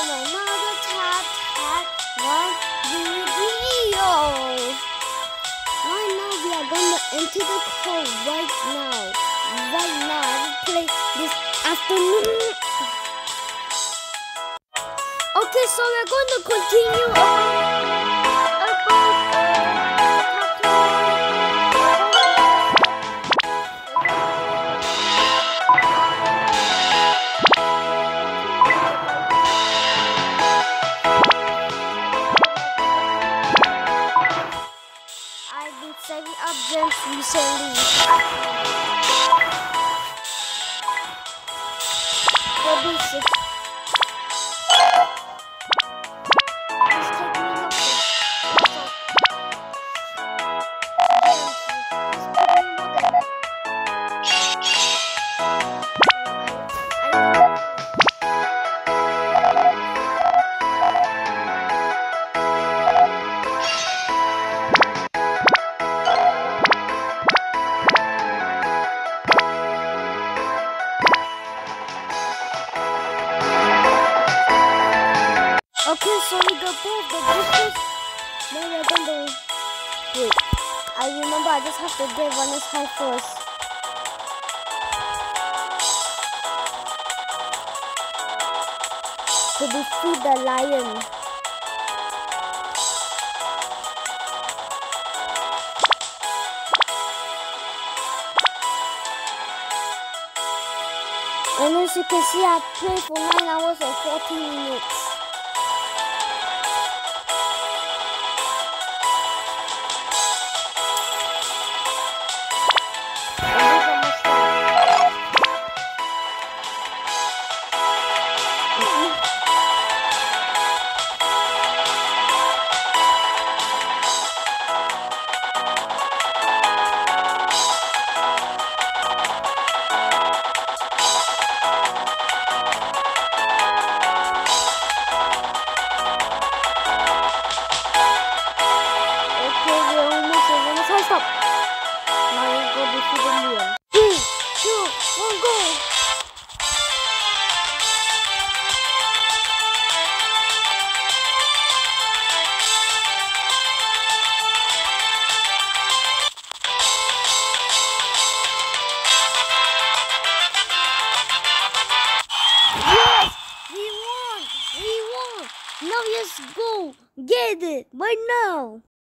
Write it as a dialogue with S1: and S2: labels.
S1: on another Tap One video. Right now we are gonna enter the code right now. Right now, I will play this afternoon. Okay, so we're gonna continue saving up gems recently. For this, okay, so we got both the boosters. Now we're gonna wait. I remember I just have to get one is high first. To defeat the lion. And as you can see, I played for 9 hours and 14 minutes. Stop. Now let's go defeat the lion. 3, 2, 1, go! Yes! We won! We won! Now let's go! Get it! Right now!